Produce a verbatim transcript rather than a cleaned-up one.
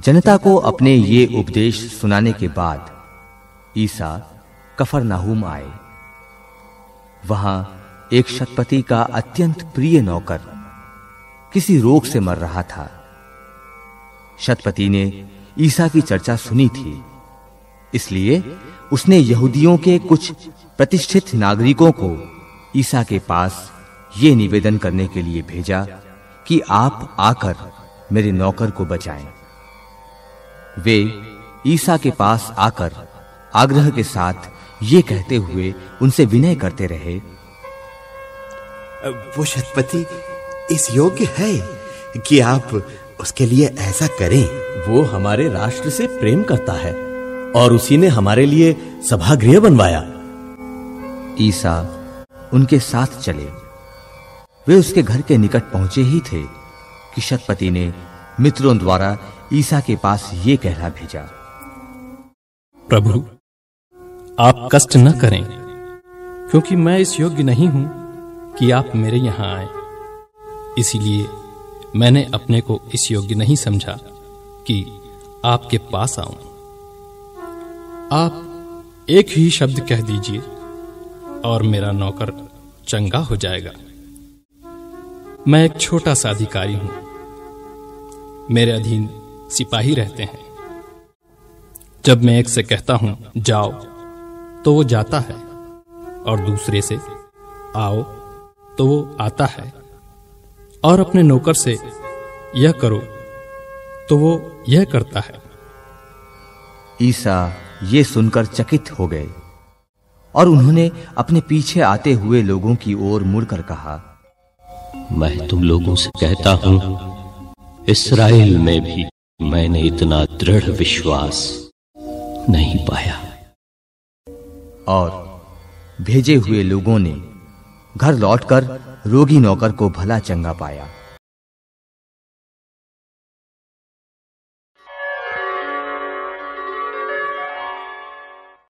जनता को अपने ये उपदेश सुनाने के बाद ईसा कफरनाहूम आए। वहां एक शतपति का अत्यंत प्रिय नौकर किसी रोग से मर रहा था। शतपति ने ईसा की चर्चा सुनी थी, इसलिए उसने यहूदियों के कुछ प्रतिष्ठित नागरिकों को ईसा के पास ये निवेदन करने के लिए भेजा कि आप आकर मेरे नौकर को बचाएं। वे ईसा के पास आकर आग्रह के साथ ये कहते हुए उनसे विनय करते रहे, वो शतपति इस योग्य है कि आप उसके लिए ऐसा करें। वो हमारे राष्ट्र से प्रेम करता है और उसी ने हमारे लिए सभागृह बनवाया। ईसा उनके साथ चले। वे उसके घर के निकट पहुंचे ही थे कि शतपति ने मित्रों द्वारा ईसा के पास ये कहला भेजा, प्रभु, आप कष्ट न करें, क्योंकि मैं इस योग्य नहीं हूं कि आप मेरे यहां आए। इसीलिए मैंने अपने को इस योग्य नहीं समझा कि आपके पास आऊं। आप एक ही शब्द कह दीजिए और मेरा नौकर चंगा हो जाएगा। मैं एक छोटा सा अधिकारी हूं, मेरे अधीन सिपाही रहते हैं। जब मैं एक से कहता हूं जाओ तो वो जाता है, और दूसरे से आओ तो वो आता है, और अपने नौकर से यह करो तो वो यह करता है। ईसा ये सुनकर चकित हो गए और उन्होंने अपने पीछे आते हुए लोगों की ओर मुड़कर कहा, मैं तुम लोगों से कहता हूं, इस्राएल में भी मैंने इतना दृढ़ विश्वास नहीं पाया। और भेजे हुए लोगों ने घर लौटकर रोगी नौकर को भला चंगा पाया।